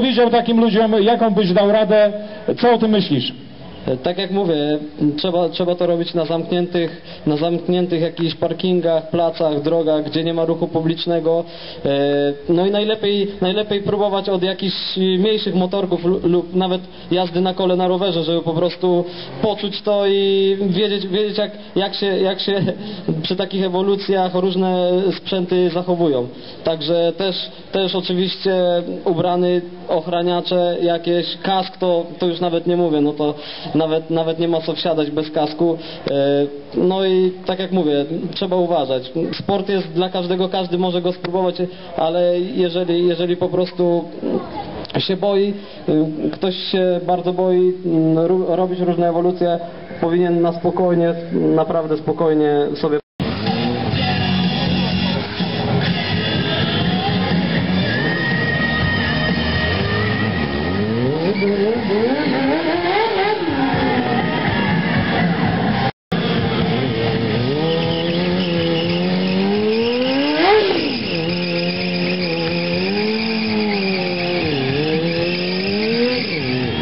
powiedział takim ludziom, jaką byś dał radę, co o tym myślisz? Tak jak mówię, trzeba to robić na zamkniętych jakichś parkingach, placach, drogach, gdzie nie ma ruchu publicznego. No i najlepiej próbować od jakichś mniejszych motorków lub nawet jazdy na kole, na rowerze, żeby po prostu poczuć to i wiedzieć jak się przy takich ewolucjach różne sprzęty zachowują. Także też oczywiście ubrany, ochraniacze, jakieś kask, to już nawet nie mówię, no to nawet nie ma co wsiadać bez kasku. No i tak jak mówię, trzeba uważać. Sport jest dla każdego, każdy może go spróbować, ale jeżeli po prostu się boi, ktoś się bardzo boi robić różne ewolucje, powinien na spokojnie, naprawdę spokojnie sobie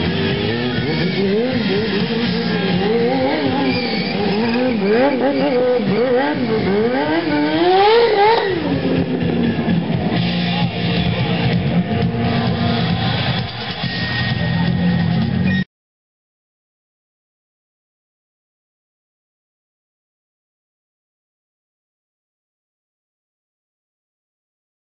No, no, no.